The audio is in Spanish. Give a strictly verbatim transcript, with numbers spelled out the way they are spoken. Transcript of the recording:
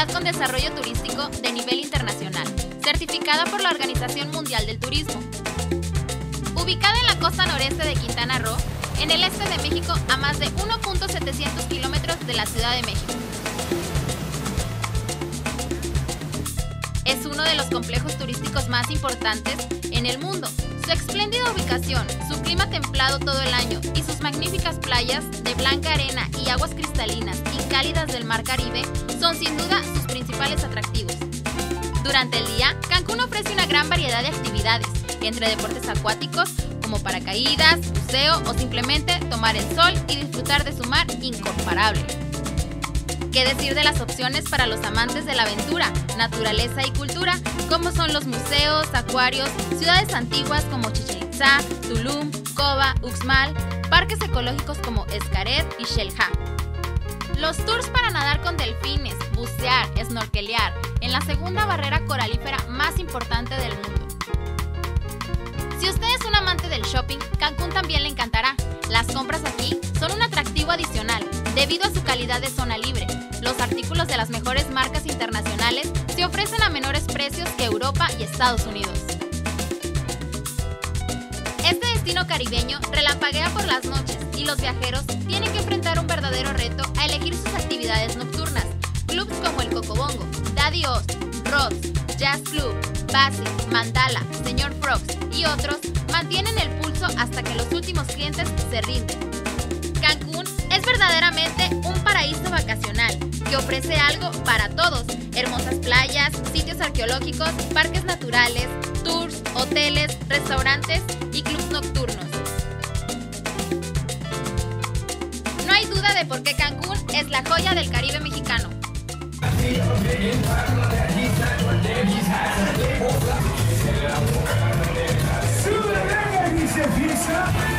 ciudad con desarrollo turístico de nivel internacional, certificada por la Organización Mundial del Turismo. Ubicada en la costa noreste de Quintana Roo, en el este de México, a más de uno punto setecientos kilómetros de la Ciudad de México. Es uno de los complejos turísticos más importantes en el mundo. Su espléndida ubicación, su clima templado todo el año y sus magníficas playas de blanca arena y aguas cristalinas y cálidas del Mar Caribe son sin duda sus principales atractivos. Durante el día, Cancún ofrece una gran variedad de actividades, entre deportes acuáticos como paracaídas, buceo o simplemente tomar el sol y disfrutar de su mar incomparable. ¿Qué decir de las opciones para los amantes de la aventura, naturaleza y cultura, como son los museos, acuarios, ciudades antiguas como Chichén Itzá, Tulum, Coba, Uxmal, parques ecológicos como Xcaret y Xel-Há? Los tours para nadar con delfines, bucear, snorkelear en la segunda barrera coralífera más importante del mundo. Si usted es un amante del shopping, Cancún también le encantará. Las compras aquí son un atractivo adicional debido a su calidad de zona libre. Los artículos de las mejores marcas internacionales se ofrecen a menores precios que Europa y Estados Unidos. Este destino caribeño relampaguea por las noches y los viajeros tienen que enfrentar un verdadero reto a elegir sus actividades nocturnas. Clubs como el Cocobongo, Daddy Oz, Rods, Jazz Club, Basil, Mandala, Señor Frogs y otros mantienen el pulso hasta que los últimos clientes se rinden. Cancún es verdaderamente un paraíso vacacional que ofrece algo para todos: hermosas playas, sitios arqueológicos, parques naturales, tours, hoteles, restaurantes y clubs nocturnos. No hay duda de por qué Cancún es la joya del Caribe mexicano. Sube, venga, y se empieza.